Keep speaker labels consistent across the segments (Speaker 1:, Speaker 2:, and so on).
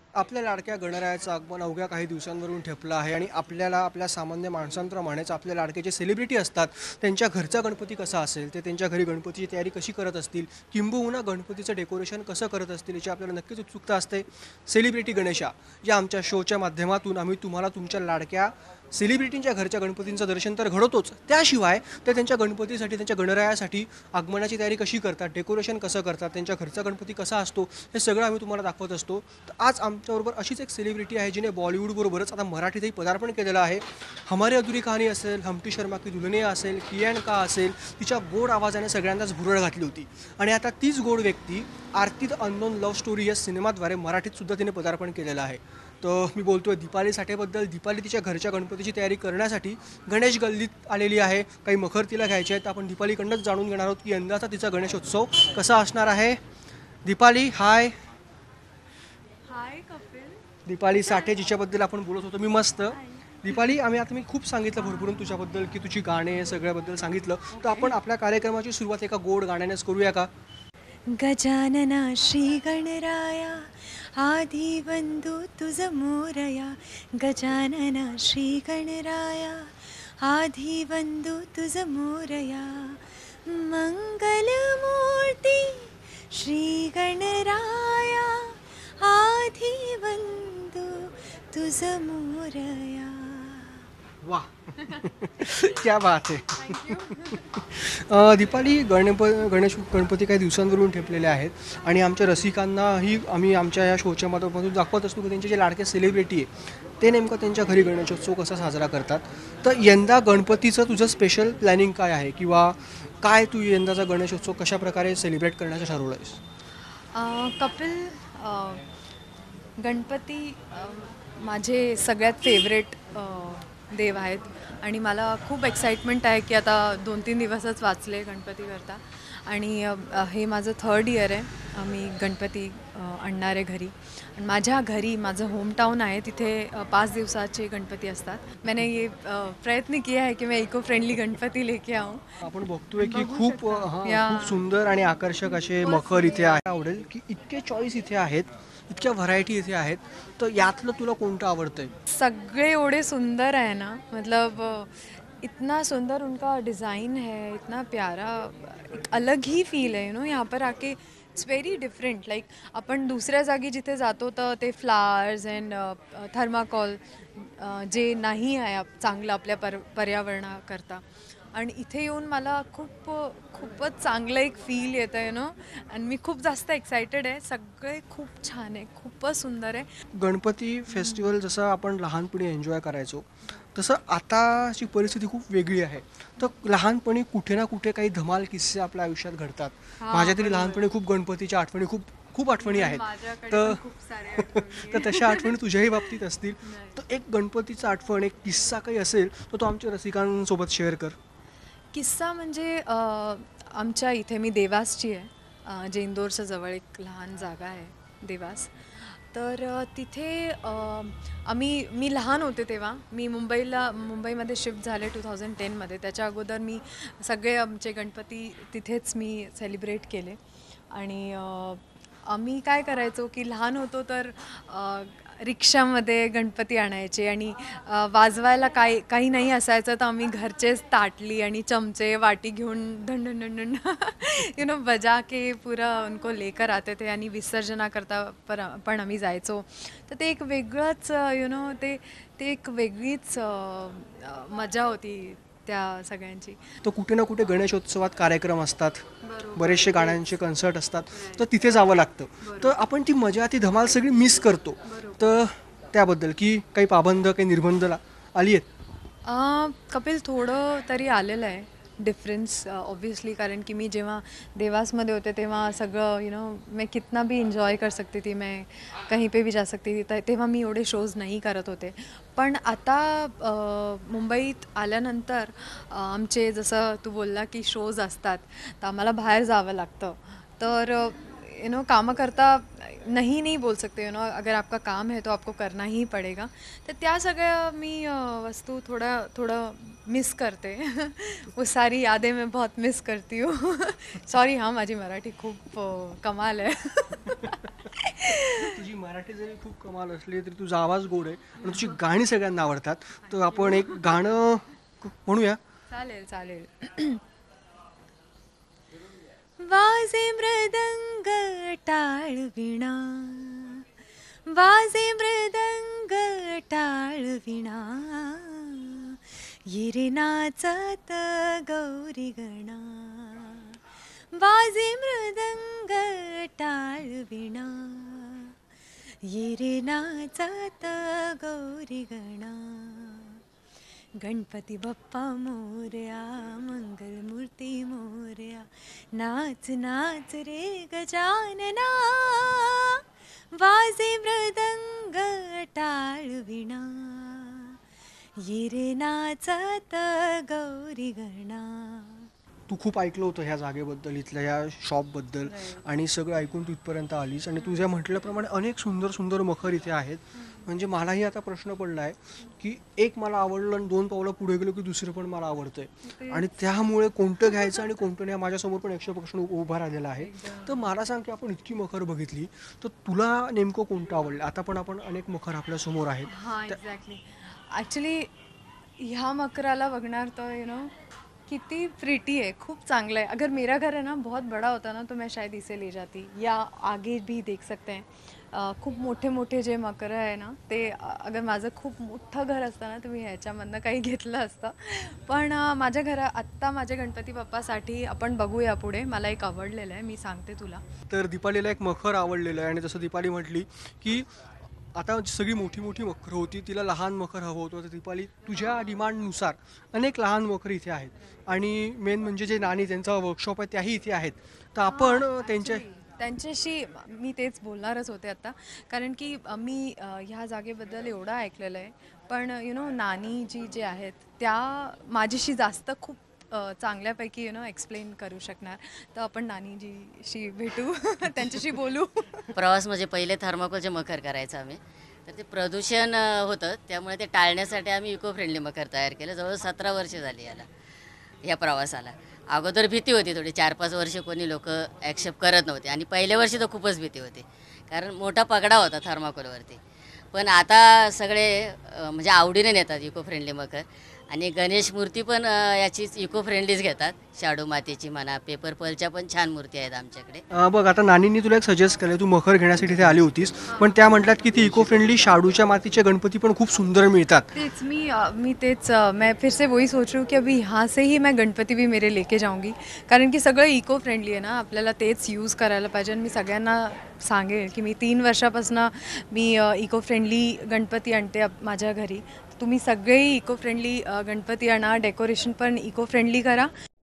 Speaker 1: आपल्या लाडक्या गणरायाचं आगमन अवघ्या काही दिवसांवरून ठेपलं आहे आणि आपल्याला आपल्या सामान्य माणसांप्रमाणेच आपल्या लाडके जे सेलिब्रिटी असतात त्यांच्या घरचा गणपती कसा असेल, ते त्यांच्या घरी गणपतीची तयारी कशी करत असतील, किंबहुना गणपतीचं डेकोरेशन कसं करत असतील याची आपल्याला नक्कीच उत्सुकता असते. सेलिब्रिटी गणेशा या आमच्या शोच्या माध्यमातून आम्ही तुम्हाला तुमच्या लाडक्या सेलिब्रिटींच्या घरच्या गणपतींचं दर्शन तर घडवतोच, त्याशिवाय ते त्यांच्या गणपतीसाठी, त्यांच्या गणरायासाठी आगमनाची तयारी कशी करतात, डेकोरेशन कसं करतात, त्यांच्या घरचा गणपती कसा असतो, हे सगळं आम्ही तुम्हाला दाखवत असतो. तर आज आमच्याबरोबर अशीच एक सेलिब्रिटी आहे जिने बॉलिवूडबरोबरच आता मराठीतही पदार्पण केलेलं आहे. हमारी अधुरी कहाणी असेल, हमटी शर्मा की दुल्हनिया असेल, कियान का असेल, तिच्या गोड आवाजाने सगळ्यांनाच भुरळ घातली होती. आणि आता तीच गोड व्यक्ती Aarti the unknown love story या सिनेमाद्वारे मराठीत सुद्धा तिने पदार्पण केलेलं आहे. तर मी बोलतोय दीपाली साठेबद्दल. दीपाली तिच्या घरच्या गणपतीची तयारी करण्यासाठी गणेश गल्लीत आलेली आहे. काही मखर तिला घ्यायचे आहेत. आपण दीपालीकडनंच जाणून घेणार आहोत की यंदाचा तिचा गणेशोत्सव कसा असणार आहे. दीपाली हाय.
Speaker 2: हाय कपिल.
Speaker 1: दीपाली साठे जिच्याबद्दल आपण बोलत होतो. मी मस्त. दीपाली, मी खूप सांगितलं भरभरून तुझ्याबद्दल की तुझी गाणे सगळ्याबद्दल सांगितलं. तर आपण आपल्या कार्यक्रमाची सुरुवात एका गोड गाण्यानेच करूया का?
Speaker 2: गजानना श्री गणराया आधी बंधू तुझ मोरया. गजानना श्री गणराया आधी बंधू तुझ मोरया. मंगलमूर्ती श्री गणराया आधी बंधू तुझ मोरया.
Speaker 1: वाह. क्या बात आहे. दीपाली, गणेश गणपती काही दिवसांवरून ठेपलेले आहेत आणि आमच्या रसिकांनाही आम्ही आमच्या या शोच्या माध्यमातून दाखवत असतो की त्यांचे जे लाडके सेलिब्रिटी आहे ते नेमकं त्यांच्या घरी गणेशोत्सव कसा साजरा करतात. तर यंदा गणपतीचं तुझं स्पेशल प्लॅनिंग काय आहे, किंवा काय तू यंदाचा गणेशोत्सव कशाप्रकारे सेलिब्रेट करण्याचं ठरवलं आहेस?
Speaker 2: कपिल, गणपती माझे सगळ्यात फेवरेट देव आहेत आणि मला खूप एक्साइटमेंट आहे की आता 2-3 दिवसच वाचले गणपतीकरता. आणि हे माझं 3rd इयर आहे. मी गणपती आणणार आहे घरी. आणि माझ्या घरी माझं होमटाऊन आहे, तिथे 5 दिवसाचे गणपती असतात. मैंने ये प्रयत्न किया है की मैं इको फ्रेंडली गणपती लेके आऊँ.
Speaker 1: आपण बघतोय की खूप
Speaker 2: या
Speaker 1: खूप सुंदर आणि आकर्षक असे मखर इथे आहे. आवडेल की इतके चॉईस इथे आहेत, इतक्या व्हरायटी इथे आहेत. तर यातलं तुला कोणतं आवडतंय?
Speaker 2: सगळे एवढे सुंदर है ना, मतलब इतना सुंदर उनका डिज़ाइन है, इतना प्यारा. एक अलग ही फील है यहाँ पर आके. It's very different. लाईक आपण दुसऱ्या जागी जिथे जातो तर ते फ्लावर्स अँड थर्माकॉल जे नाही आहे चांगलं आपल्या पर्यावरणाकरता. आणि इथे येऊन मला खूपच चांगलं एक फील येतं आणि मी खूप जास्त एक्सायटेड आहे. सगळे खूप छान आहे, खूपच सुंदर आहे.
Speaker 1: गणपती फेस्टिवल जसं आपण लहानपणी एन्जॉय करायचो तसं आताची परिस्थिती खूप वेगळी आहे. तर लहानपणी कुठे ना कुठे काही धमाल किस्से आपल्या आयुष्यात घडतात. माझ्या तरी लहानपणी खूप गणपतीच्या आठवणी खूप खूप आठवणी आहेत. तर तर तशा आठवणी तुझ्याही बाबतीत असतील. तर एक गणपतीचा आठवण, एक किस्सा काही असेल तर तो आमच्या रसिकांसोबत शेअर कर.
Speaker 2: किस्सा म्हणजे आमच्या इथे मी देवासची आहे. जे इंदोरच्या जवळ एक लहान जागा आहे देवास. तर तिथे मी लहान होते तेव्हा. मी मुंबईमध्ये शिफ्ट झाले 2010मध्ये. त्याच्या अगोदर मी सगळे आमचे गणपती तिथेच मी सेलिब्रेट केले. आणि आम्ही काय करायचो की लहान होतो तर रिक्षामध्ये गणपती आणायचे आणि वाजवायला काही नाही असायचं तर आम्ही घरचेच ताटली आणि चमचे वाटी घेऊन ढण ढण ढण ढण बजा के पूरा उनको लेकर आते थे. आणि विसर्जनाकरता पण आम्ही जायचो. तर ते एक वेगळंच ते ते एक वेगळीच मजा होती त्या सगळ्यांची.
Speaker 1: तर कुठे ना कुठे गणेशोत्सवात कार्यक्रम असतात,
Speaker 2: बरोबर.
Speaker 1: बरेचसे गाण्यांचे कन्सर्ट असतात. तर तिथे जावं लागतं. तर आपण ती मजा, ती धमाल सगळी मिस करतो. तर त्याबद्दल की काही पाबंद, काही निर्बंध आली आहेत?
Speaker 2: कपिल, थोडं तरी आलेलं आहे डिफरन्स ऑब्वियसली. कारण की मी जेव्हा देवासमध्ये होते तेव्हा सगळं मैं कितना भी एन्जॉय कर सकती थी, मैं कहीं पे भी जा सकती थी. तेव्हा मी एवढे शोज नाही करत होते. पण आता मुंबईत आल्यानंतर आमचे जसं तू बोलला की शोज असतात तर आम्हाला बाहेर जावं लागतं. तर कामं करता नहीं बोल सकते. अगर आपका काम है तो आपको करना ही पड़ेगा. तर त्या सगळ्या मी वस्तू थोडं मिस करते. वो सारी यादें मैं बहुत मिस करती हूँ. सॉरी, हाँ, माझी मराठी खूप कमाल आहे.
Speaker 1: तुझी मराठी जरी खूप कमाल असली तरी तुझा आवाज गोड आहे आणि तुझी गाणी सगळ्यांना आवडतात. तर आपण एक गाणं म्हणूया.
Speaker 2: चालेल चालेल. वाजे मृदंग टाळ विणा, वाजे मृदंग टाळ विणा, येरे नाचत गौरी गणा. वाजे मृदंग टाळ विणा, येरे नाचत गौरी गणा. गणपती बाप्पा मोरया, मंगलमूर्ती मोरया, नाच नाच रे गजानना. वाजे मृदंग टाळ विणा, ये रे नाचत गौरी गणा.
Speaker 1: तू खूप ऐकलं होतं ह्या जागेबद्दल, इथल्या ह्या शॉपबद्दल आणि सगळं ऐकून तू इथपर्यंत आलीस आणि तुझ्या म्हटल्याप्रमाणे अनेक सुंदर सुंदर मखर इथे आहेत. म्हणजे मलाही आता प्रश्न पडला आहे की एक मला आवडलं आणि 2 पावलं पुढे गेलो की दुसरं पण मला आवडतंय आणि त्यामुळे कोणतं घ्यायचं आणि कोणतं नाही माझ्यासमोर पण 100 प्रश्न उभा राहिलेला आहे. तर मला सांग की आपण इतकी मखर बघितली तर तुला नेमकं कोणतं आवडलं? आता पण आपण अनेक मखर आपल्यासमोर आहेत.
Speaker 2: हां एक्झॅक्टली. ॲक्च्युली ह्या मकराला बघणार तर किती प्रिटी है, खूब चांगला है. अगर मेरा घर है ना बहुत बड़ा होता ना तो मैं शायद इसे ले जाती, या आगे भी देख सकते हैं. खूप मोठे मोठे जे मकर आहे ना ते अगर माझं खूप मोठं घर असतं ना तर मी ह्याच्यामधनं काही घेतलं असतं. पण माझ्या आत्ता माझ्या गणपती बाप्पासाठी आपण बघूया पुढे. मला एक आवडलेलं आहे, मी सांगते तुला.
Speaker 1: तर दीपालीला एक मखर आवडलेलं आहे आणि जसं दीपाली म्हटली की आता सगळी मोठी मोठी मखरं होती, तिला लहान मखर हवं होतं. तर दीपाली तुझ्या डिमांडनुसार अनेक लहान मखर इथे आहेत आणि मेन म्हणजे जे नानी त्यांचा वर्कशॉप आहे त्याही इथे आहेत. तर आपण
Speaker 2: त्यांच्याशी मी तेच बोलणारच होते आता. कारण की मी ह्या जागेबद्दल एवढं ऐकलेलं आहे. पण नानी जी जे आहेत त्या माझ्याशी जास्त खूप चांगल्यापैकी एक्सप्लेन करू शकणार. तर आपण नानीजीशी भेटू त्यांच्याशी बोलू.
Speaker 3: प्रवास म्हणजे पहिले थर्माकोलचे मखर करायचं आम्ही. तर ते प्रदूषण होतं, त्यामुळे ते टाळण्यासाठी आम्ही इको फ्रेंडली मखर तयार केलं. जवळ 17 वर्ष झाली या प्रवासाला. अगोदर भीती होती थोडी, 4-5 वर्ष कोणी लोक ॲक्सेप्ट करत नव्हते आणि पहिल्या वर्षी तर खूपच भीती होती, कारण मोठा पगडा होता थर्माकोलवरती. पण आता सगळे म्हणजे आवडीने नेतात इको फ्रेंडली मखर. आणि गणेश मूर्ती पण याचीच इको फ्रेंडलीच घेतात. शाडू मातीची म्हणा, पेपर पलच्या पण छान मूर्ती आहेत आमच्याकडे.
Speaker 1: बघ आता नानींनी तुला एक सजेस्ट केलं, तू मखर घेण्यासाठी इथे आली होतीस, पण त्या म्हटल्यात की ती इको फ्रेंडली शाडूच्या मातीचे गणपती पण खूप सुंदर मिळतात.
Speaker 2: तेच मैं फिर से वही सोच रही हूँ कि अभी यहाँ से ही मैं गणपती भी मेरे लेके जाऊँगी. कारण की सगळं इको फ्रेंडली आहे ना, आपल्याला तेच यूज करायला पाहिजे. आणि मी सगळ्यांना सांगेल की मी 3 वर्षापासून मी इको फ्रेंडली गणपती आणते माझ्या घरी. तुम्ही सगळेही इको फ्रेंडली गणपती आणा, डेकोरेशन पण इको फ्रेंडली करा.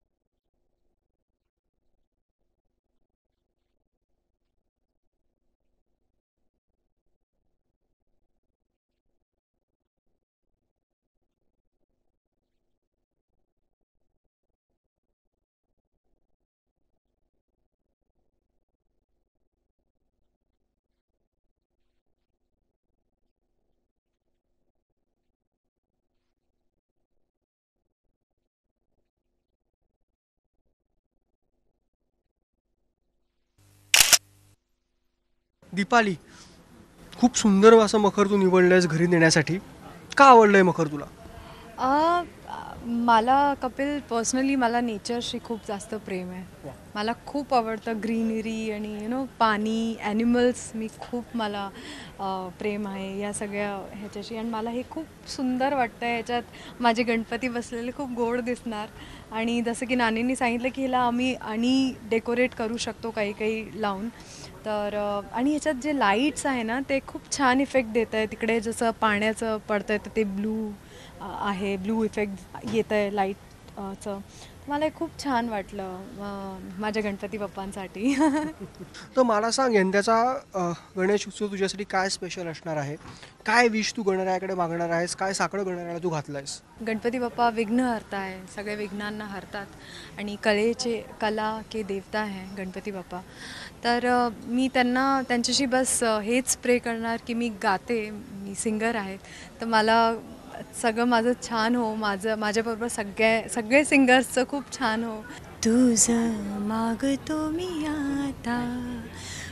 Speaker 1: दीपाली, खूप सुंदर असं मखर तू निवडलंयस घरी नेण्यासाठी. का आवडलंय मखर तुला?
Speaker 2: अ, मला कपिल पर्सनली मला नेचरशी खूप जास्त प्रेम आहे. मला खूप आवडतं ग्रीनरी आणि पाणी, ॲनिमल्स. मला प्रेम आहे या सगळ्या ह्याच्याशी. आणि मला हे खूप सुंदर वाटतं. ह्याच्यात माझे गणपती बसलेले खूप गोड दिसणार. आणि जसं की नानींनी सांगितलं की ह्याला आम्ही आणि डेकोरेट करू शकतो काही काही लावून. तर आणि ह्याच्यात जे लाईट्स आहे ना ते खूप छान इफेक्ट देत आहे. तिकडे जसं पाण्याचं पडतं आहे तर ते ब्लू आहे, ब्लू इफेक्ट येतं आहे लाईटचं. मला हे खूप छान वाटलं माझ्या गणपती बाप्पांसाठी.
Speaker 1: तर मला सांग यंदाचा गणेश उत्सव तुझ्यासाठी काय स्पेशल असणार आहे? काय विश तू गणरायाकडे मागणार आहेस? काय साकडं गणरायाला तू घातलंयस?
Speaker 2: गणपती बाप्पा विघ्नहर्ता आहे, सगळे विघ्नांना हरतात आणि कला के देवता आहे गणपती बाप्पा. तर मी त्यांच्याशी बस हेच प्रे करणार की मी गाते, मी सिंगर आहे, तर मला सगळं माझं छान हो, माझ्याबरोबर सगळे सिंगर्सचं खूप छान हो. तुझं मागतो मी आता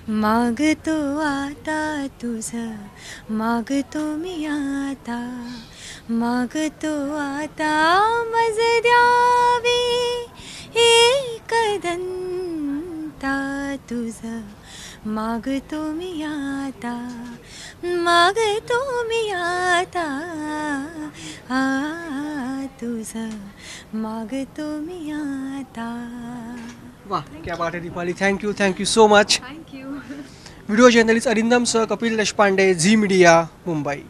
Speaker 2: मागतो आता तुझं, मागतो मी आता, मागतो आता मज द्यावी एकदंता तुझं, मागतो मी आता, मागतो मी आता, तुझं मागतो मी आता.
Speaker 1: वाह, क्या बात आहे Deepali. Thank you so much.
Speaker 2: Thank you.
Speaker 1: Video journalist अरिंदमसह कपिल देशपांडे, झी मीडिया, मुंबई.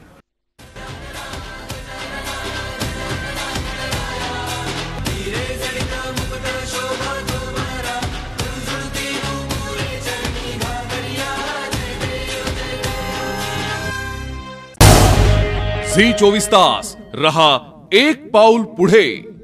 Speaker 4: झी 24 तास रहा एक पाऊल पुढे.